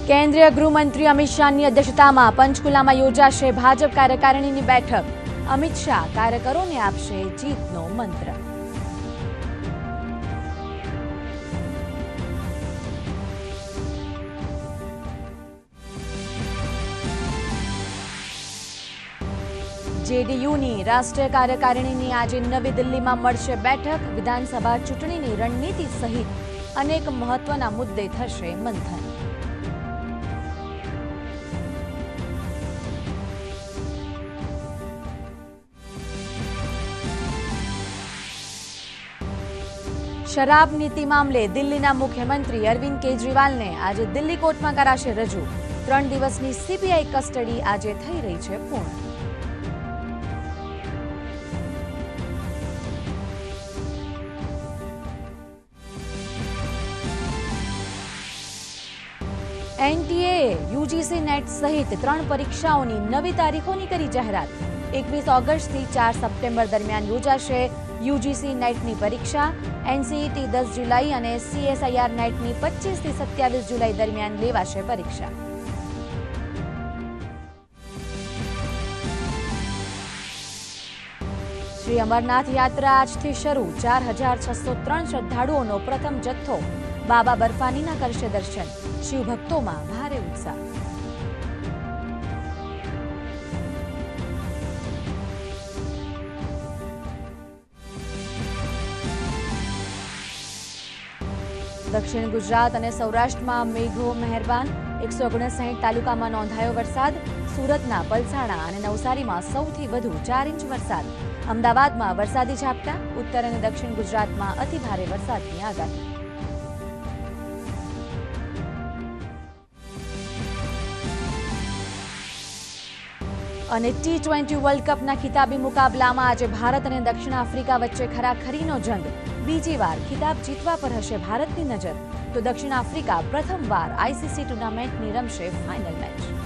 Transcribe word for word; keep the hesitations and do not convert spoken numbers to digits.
કેન્દ્રીય ગૃહમંત્રી અમિત શાહની અધ્યક્ષતામાં પંચકુલામાં યોજાશે ભાજપ કાર્યકારિણીની બેઠક. અમિત શાહ કાર્યકરોને આપશે જીતનો મંત્ર. જેડીયુની રાષ્ટ્રીય કાર્યકારિણીની આજે નવી દિલ્હીમાં મળશે બેઠક. વિધાનસભા ચૂંટણીની રણનીતિ સહિત અનેક મહત્વના મુદ્દે થશે મંથન. શરાબ નીતિ મામલે દિલ્હીના મુખ્યમંત્રી અરવિંદ કેજરીવાલને આજે દિલ્હી કોર્ટમાં કરાશે રજૂ. ત્રણ દિવસની સીબીઆઈ કસ્ટડી આજે થઈ રહી છે પૂર્ણ. એનટીએએ યુજીસી નેટ સહિત ત્રણ પરીક્ષાઓની નવી તારીખોની કરી જાહેરાત. એકવીસ ઓગસ્ટથી ચાર સપ્ટેમ્બર દરમિયાન યોજાશે યુજીસી નેટની પરીક્ષા. એનસીઈટી દસ જુલાઈ અને સીએસઆઈઆર નેટની પચીસથી સત્યાવીસ જુલાઈ દરમિયાન લેવાશે પરીક્ષા. શ્રી અમરનાથ યાત્રા આજથી શરૂ. ચાર હજાર છસો ત્રણ શ્રદ્ધાળુઓનો પ્રથમ જથ્થો બાબા બર્ફાનીના કરશે દર્શન. શિવભક્તોમાં ભારે ઉત્સાહ. દક્ષિણ ગુજરાત અને સૌરાષ્ટ્રમાં મેઘો મહેરબાન. એકસો ઓગણસાઠ તાલુકામાં નોંધાયો વરસાદ. સુરતના પલસાણા અને નવસારીમાં સૌથી વધુ ચાર ઇંચ વરસાદ. અમદાવાદમાં વરસાદી ઝાપટા. ઉત્તર અને દક્ષિણ ગુજરાતમાં અતિભારે વરસાદની આગાહી. અને ટી ટ્વેન્ટી વર્લ્ડ કપના ખિતાબી મુકાબલામાં આજે ભારત અને દક્ષિણ આફ્રિકા વચ્ચે ખરાખરીનો જંગ. બીજી વાર ખિતાબ જીતવા પર હશે ભારતની નજર, તો દક્ષિણ આફ્રિકા પ્રથમવાર આઈસીસી ટુર્નામેન્ટની રમશે ફાઇનલ મેચ.